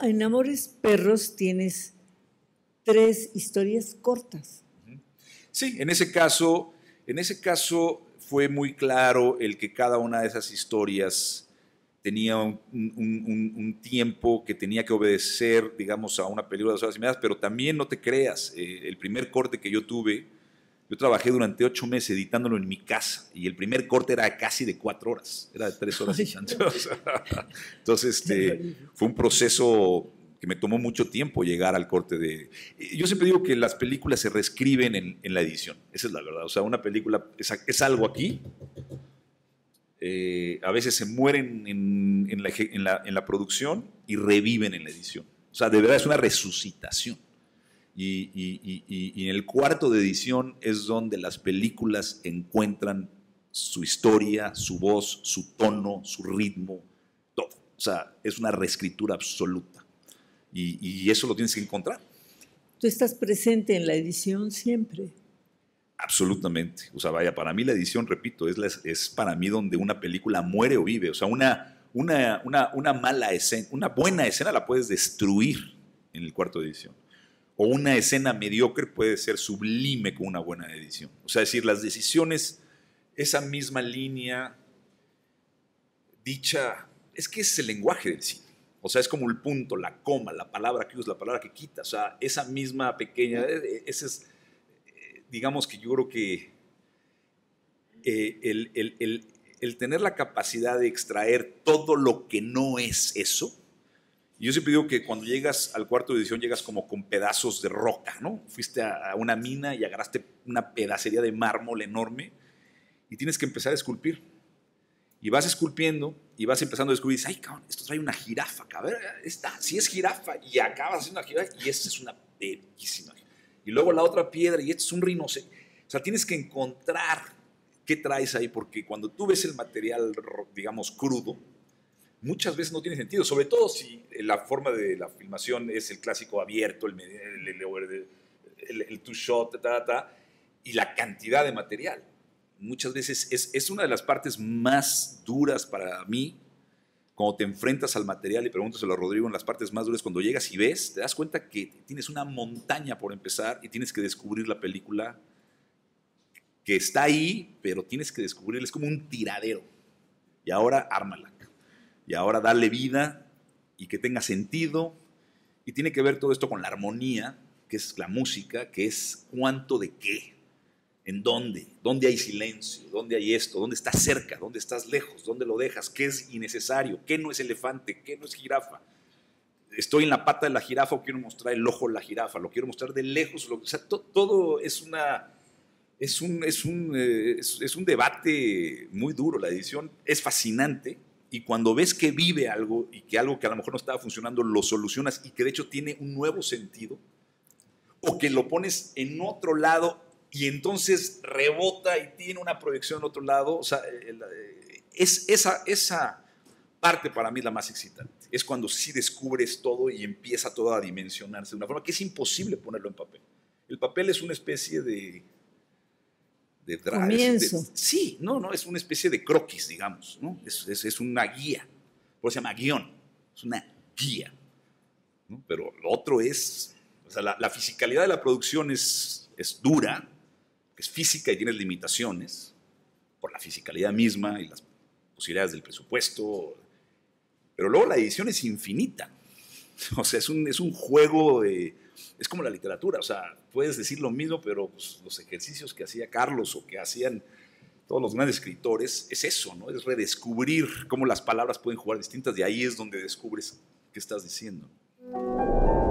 en Amores Perros tienes 3 historias cortas. Sí, en ese caso fue muy claro el que cada una de esas historias tenía un tiempo que tenía que obedecer, digamos, a una película de 2 horas y media, pero también no te creas, el primer corte que yo tuve, yo trabajé durante 8 meses editándolo en mi casa y el primer corte era casi de 4 horas, era de 3 horas y tanto. Entonces, fue un proceso que me tomó mucho tiempo llegar al corte de... Yo siempre digo que las películas se reescriben en la edición, esa es la verdad. O sea, una película es algo aquí, a veces se mueren en la producción y reviven en la edición. O sea, de verdad es una resucitación. Y en el cuarto de edición es donde las películas encuentran su historia, su voz, su tono, su ritmo, todo. O sea, es una reescritura absoluta. Y eso lo tienes que encontrar. Tú estás presente en la edición siempre. Absolutamente. O sea, vaya, para mí la edición, repito, es para mí donde una película muere o vive. O sea, una mala escena, una buena escena la puedes destruir en el cuarto de edición. O una escena mediocre puede ser sublime con una buena edición. O sea, es decir, las decisiones, esa misma línea dicha, es que es el lenguaje del cine. O sea, es como el punto, la coma, la palabra que usas, la palabra que quitas. O sea, esa misma pequeña, ese es, digamos que yo creo que el tener la capacidad de extraer todo lo que no es eso. Y yo siempre digo que cuando llegas al cuarto de edición llegas como con pedazos de roca, ¿no? Fuiste a una mina y agarraste una pedacería de mármol enorme y tienes que empezar a esculpir. Y vas esculpiendo y vas empezando a descubrir, ay, cabrón, esto trae una jirafa, cabrón, esta sí es jirafa, y acabas haciendo una jirafa, y esta es una bellísima. Y luego la otra piedra, y esto es un rinoceronte. O sea, tienes que encontrar qué traes ahí, porque cuando tú ves el material, digamos, crudo, muchas veces no tiene sentido, sobre todo si la forma de la filmación es el clásico abierto, el two-shot, y la cantidad de material. Muchas veces es una de las partes más duras para mí, cuando te enfrentas al material y pregúntaselo a Rodrigo, en las partes más duras, cuando llegas y ves, te das cuenta que tienes una montaña por empezar y tienes que descubrir la película que está ahí, pero tienes que descubrirla, es como un tiradero. Y ahora ármala. Y ahora darle vida y que tenga sentido. Y tiene que ver todo esto con la armonía, que es la música, que es cuánto de qué. ¿En dónde? ¿Dónde hay silencio? ¿Dónde hay esto? ¿Dónde estás cerca? ¿Dónde estás lejos? ¿Dónde lo dejas? ¿Qué es innecesario? ¿Qué no es elefante? ¿Qué no es jirafa? Estoy en la pata de la jirafa o quiero mostrar el ojo de la jirafa, lo quiero mostrar de lejos. O sea, todo es un debate muy duro. La edición es fascinante y cuando ves que vive algo y que algo que a lo mejor no estaba funcionando lo solucionas y que de hecho tiene un nuevo sentido o que lo pones en otro lado y entonces rebota y tiene una proyección en otro lado. O sea, esa parte para mí es la más excitante. Es cuando sí descubres todo y empieza todo a dimensionarse de una forma que es imposible ponerlo en papel. El papel es una especie de comienzo. Sí, no, es una especie de croquis, digamos, ¿no? Es una guía. Por eso se llama guión. Es una guía, ¿no? Pero lo otro es, o sea, la fisicalidad de la producción es dura, es física y tienes limitaciones por la fisicalidad misma y las posibilidades del presupuesto, pero luego la edición es infinita. O sea, es un juego, es como la literatura, o sea, puedes decir lo mismo, pero pues, los ejercicios que hacía Carlos o que hacían todos los grandes escritores, es eso, ¿no? Es redescubrir cómo las palabras pueden jugar distintas, y ahí es donde descubres qué estás diciendo.